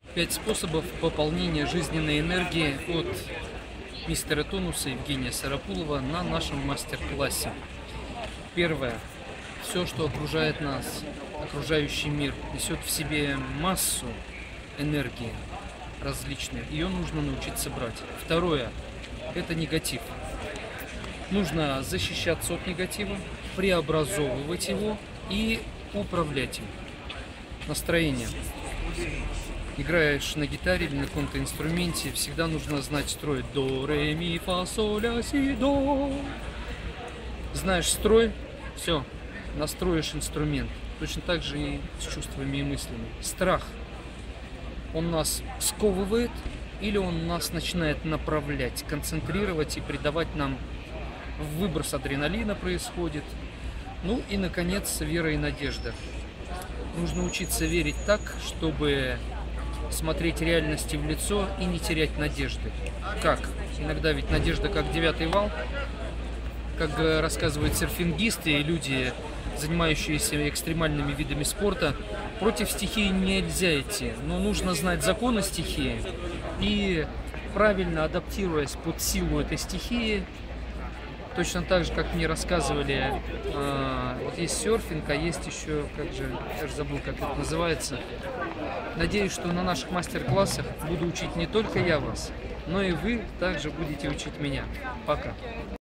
5 способов пополнения жизненной энергии от мистера Тонуса Евгения Сарапулова на нашем мастер-классе. Первое. Все, что окружает нас, окружающий мир, несет в себе массу энергии различной. Ее нужно научиться брать. Второе. Это негатив. Нужно защищаться от негатива, преобразовывать его и управлять им. Настроение. Играешь на гитаре или на каком-то инструменте, всегда нужно знать строй до, ре, ми, фа, соль, ля, си, до. Знаешь строй, все, настроишь инструмент. Точно так же и с чувствами и мыслями. Страх. Он нас сковывает или он нас начинает направлять, концентрировать и придавать нам выброс адреналина происходит. Ну и, наконец, вера и надежда. Нужно учиться верить так, чтобы смотреть реальности в лицо и не терять надежды. Как? Иногда ведь надежда как девятый вал, как рассказывают серфингисты и люди, занимающиеся экстремальными видами спорта, против стихии нельзя идти, но нужно знать законы стихии и, правильно адаптируясь под силу этой стихии, точно так же, как мне рассказывали, вот есть серфинг, а есть еще, я же забыл, как это называется. Надеюсь, что на наших мастер-классах буду учить не только я вас, но и вы также будете учить меня. Пока.